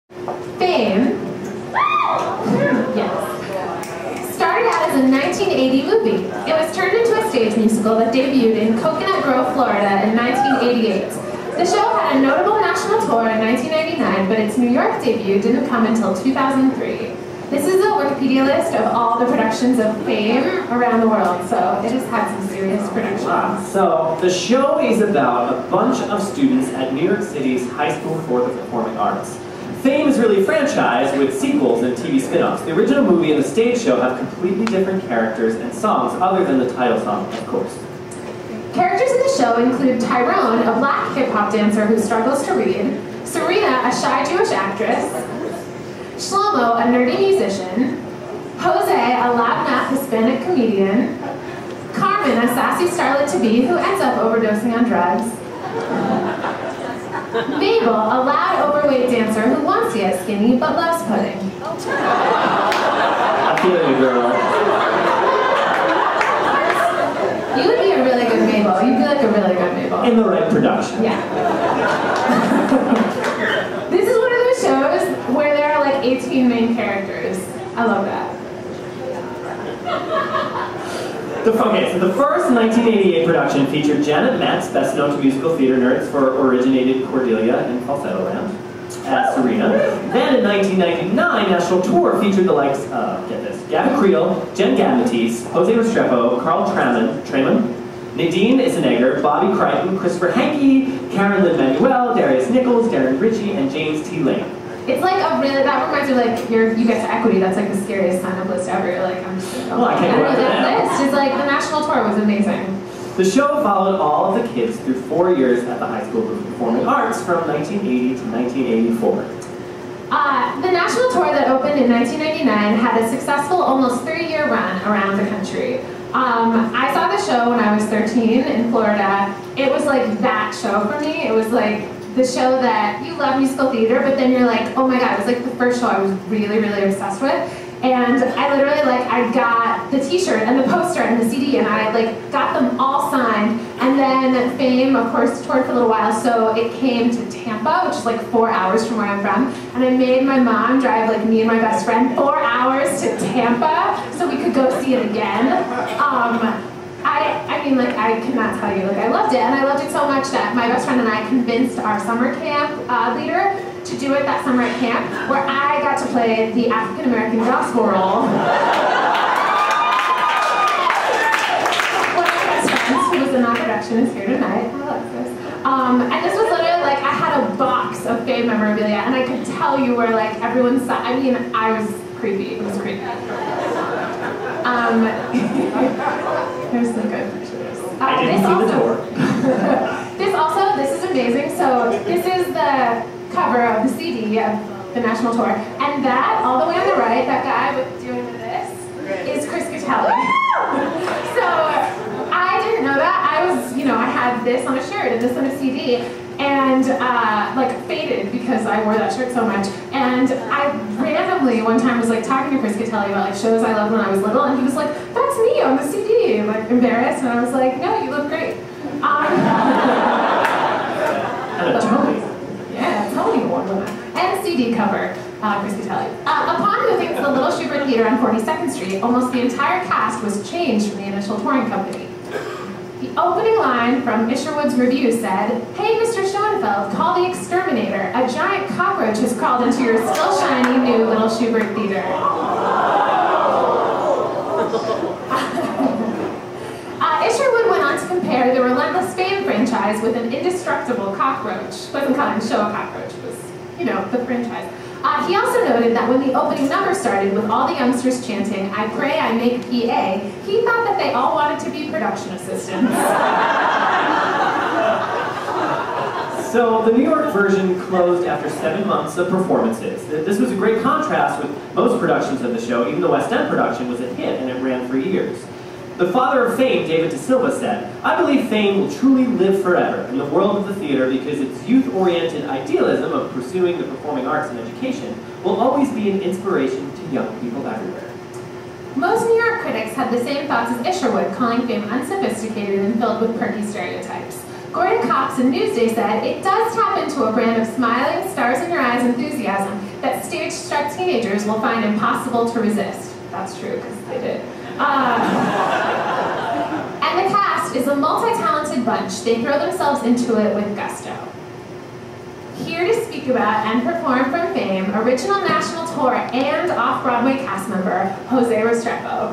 Fame, yes, started out as a 1980 movie. It was turned into a stage musical that debuted in Coconut Grove, Florida in 1988. The show had a notable national tour in 1999, but its New York debut didn't come until 2003. This is a Wikipedia list of all the productions of Fame around the world, so it has had some serious production. So the show is about a bunch of students at New York City's High School for the Performing Arts. Fame is really franchised with sequels and TV spin-offs. The original movie and the stage show have completely different characters and songs other than the title song, of course. Characters in the show include Tyrone, a black hip-hop dancer who struggles to read, Serena, a shy Jewish actress, Shlomo, a nerdy musician, Jose, a loudmouth Hispanic comedian, Carmen, a sassy starlet-to-be who ends up overdosing on drugs, Mabel, a loud, overweight dancer who wants to get skinny but loves pudding. I feel you, girl. You would be a really good Mabel. You'd be like a really good Mabel. In the right production. Yeah. This is one of those shows where there are like 18 main characters. I love that. Okay, so the first 1988 production featured Janet Metz, best known to musical theater nerds for originated Cordelia in Falsetto Land, as Serena. Then in 1999, national tour featured the likes of, get this, Gavin Creel, Jen Gadmatisse, Jose Restrepo, Carl Treman, Nadine Isenegger, Bobby Crichton, Christopher Hankey, Karen Lin-Manuel, Darius Nichols, Darren Ritchie, and James T. Lane. It's like a really, that reminds me of like, you get to Equity, that's like the scariest sign-up list ever. You're like, I'm just gonna go. Well, I can't go after that. List is like, the national tour was amazing. The show followed all of the kids through 4 years at the High School of Performing Arts from 1980 to 1984. The national tour that opened in 1999 had a successful almost 3-year run around the country. I saw the show when I was 13 in Florida. It was like that show for me. It was like the show that you love musical theater, but then you're like, oh my god, it was like the first show I was really, really obsessed with. And I literally I got the t-shirt and the poster and the CD and I got them all signed. And then Fame, of course, toured for a little while, so it came to Tampa, which is like 4 hours from where I'm from. And I made my mom drive me and my best friend 4 hours to Tampa so we could go see it again. I cannot tell you, I loved it, and I loved it so much that my best friend and I convinced our summer camp leader to do it that summer at camp, where I got to play the African-American gospel role. One of my best friends, who was in that production, is here tonight. Alexis. And this was literally I had a box of Fame memorabilia, and I could tell you where everyone saw. I mean, I was creepy. It was creepy. There's some good pictures. I didn't see the tour. This is amazing. So this is the cover of the CD of the national tour, and that all the way on the right, that guy doing this, is Chris Catelli. So I didn't know that. I was, I had this on a shirt and this on a CD, and faded because I wore that shirt so much. And I randomly one time was talking to Chris Catelli about shows I loved when I was little, and he was like, "That's me on the CD," embarrassed, and I was like, "No, you look great." Yeah, Tony Award winner. And CD cover, Chris Catelli. Upon moving to the Little Schubert Theater on 42nd Street, almost the entire cast was changed from the initial touring company. The opening line from Isherwood's review said, "Hey, Mr. Schoenfeld, call the exterminator. A giant cockroach has crawled into your still shiny new Little Schubert Theater." Isherwood went on to compare the relentless Fame franchise with an indestructible cockroach. Wasn't calling the show a cockroach, it was, the franchise. He also noted that when the opening number started with all the youngsters chanting, "I pray I make PA," he thought that they all wanted to be production assistants. So the New York version closed after 7 months of performances. This was a great contrast with most productions of the show. Even the West End production was a hit and it ran for years. The father of Fame, David De Silva, said, "I believe Fame will truly live forever in the world of the theater because its youth-oriented idealism of pursuing the performing arts and education will always be an inspiration to young people everywhere." Most New York critics had the same thoughts as Isherwood, calling Fame unsophisticated and filled with perky stereotypes. Gordon Cox in Newsday said, "It does tap into a brand of smiling, stars in your eyes enthusiasm that starstruck teenagers will find impossible to resist. That's true, because they did. And the cast is a multi-talented bunch. They throw themselves into it with gusto. Here to speak about and perform from fame, original national tour and off-Broadway cast member, Jose Restrepo.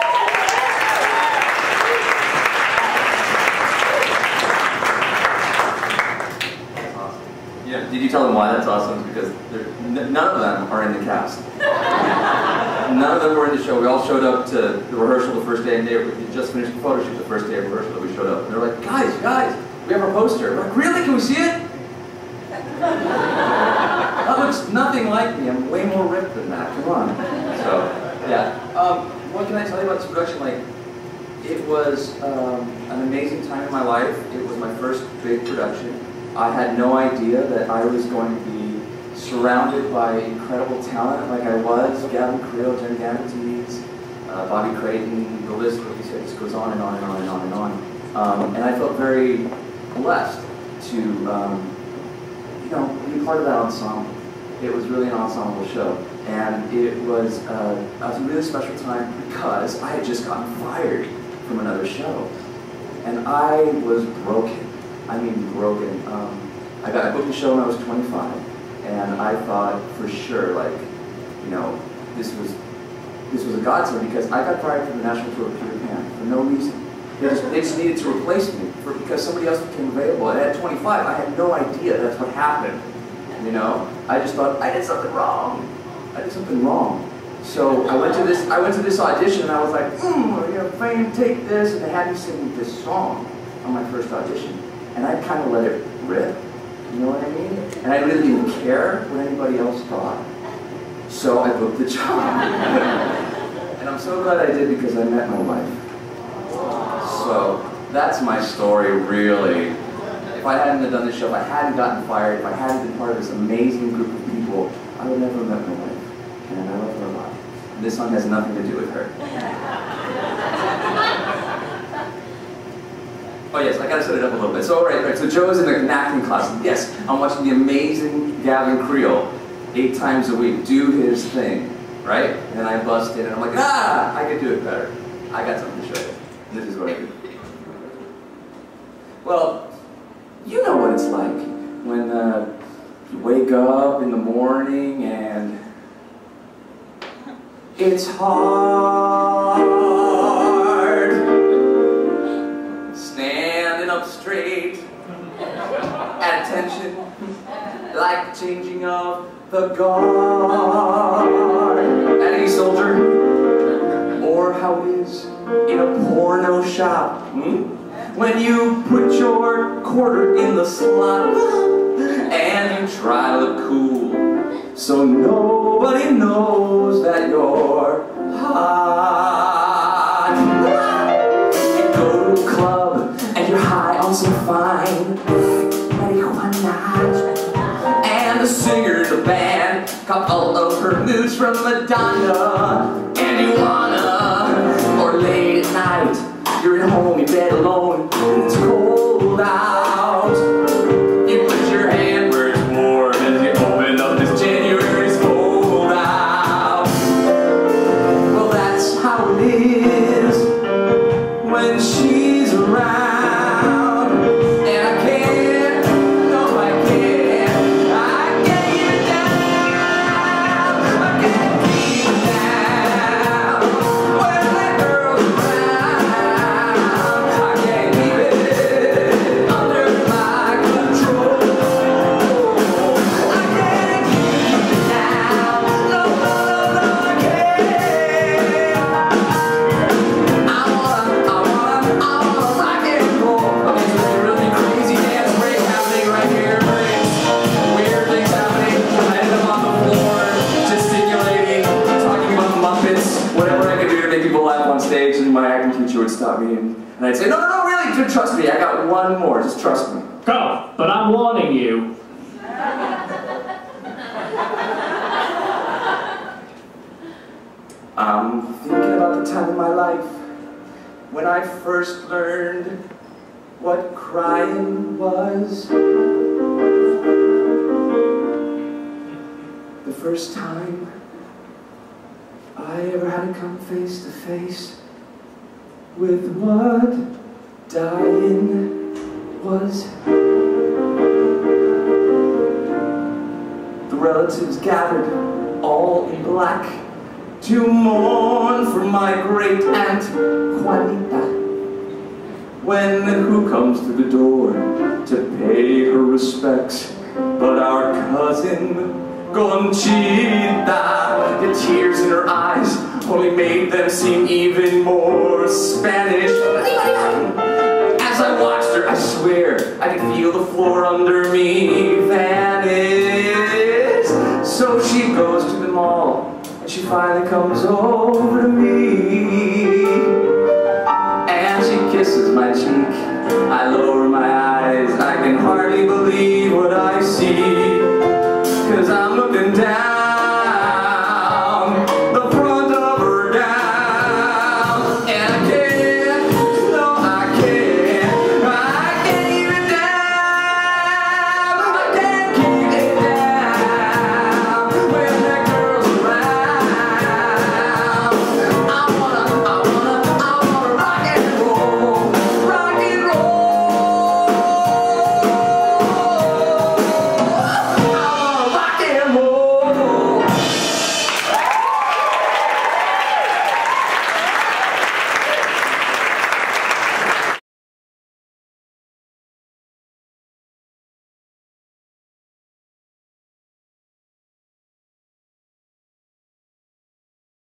Yeah, did you tell them why that's awesome? Because none of them are in the cast. None of them were in the show. We all showed up to the rehearsal the first day, and we just finished the photo shoot the first day of rehearsal that we showed up. And they're like, guys, we have our poster. We're like, really? Can we see it? That looks nothing like me. I'm way more ripped than that. Come on. So, yeah. What can I tell you about this production? Like, it was an amazing time in my life. It was my first big production. I had no idea that I was going to be surrounded by incredible talent like I was. Gavin Creel, Jen Gavantees, Bobby Creighton, the list, like you said, just goes on and on and on and on and on. And I felt very blessed to be part of that ensemble. It was really an ensemble show. And it was a really special time because I had just gotten fired from another show. And I was broken. I mean broken. I booked a show when I was 25. And I thought for sure, like, this was a godsend because I got fired from the national tour of Peter Pan for no reason. They just needed to replace me because somebody else became available. And at 25, I had no idea that's what happened. I just thought I did something wrong. So I went to this audition and I was like, fame, take this, and they had me sing this song on my first audition, and I kind of let it rip. You know what I mean? And I really didn't care what anybody else thought. So I booked the job. And I'm so glad I did because I met my wife. So that's my story, really. If I hadn't have done this show, if I hadn't gotten fired, if I hadn't been part of this amazing group of people, I would never have met my wife. And I love her a lot. And this song has nothing to do with her. Oh yes, I gotta set it up a little bit. So right, so Joe's in an acting class. Yes, I'm watching the amazing Gavin Creel 8 times a week do his thing, right? And I bust in and I'm like, I can do it better. I got something to show you. This is what I do. Well, you know what it's like when you wake up in the morning and it's hard standing up straight at attention like changing of the guard at any soldier, or how it is in a porno shop when you put your quarter in the slot and you try to look cool so nobody knows that you're hot. You go to a club and you're high on some fine marijuana, and the singer in the band got all of her moods from Madonna, and you wanna, or late at night you're at home in bed alone and it's cold out. You put your hand where it's warm as you open up this January's fold out. Well, that's how it is when she's around. And I can't, no I can't keep it down. I can't keep it down when that girl's around. Would stop me and I'd say, no, really, just trust me, I got one more, just trust me. Go, but I'm warning you. I'm thinking about the time in my life when I first learned what crying was. The first time I ever had to come face to face with what dying was. The relatives gathered, all in black, to mourn for my great aunt Juanita. When who comes through the door to pay her respects but our cousin Conchita? The tears in her eyes only made them seem even more Spanish. As I watched her, I swear I could feel the floor under me vanish. So she goes to the mall and she finally comes over to me. And she kisses my cheek. I lower my eyes, I can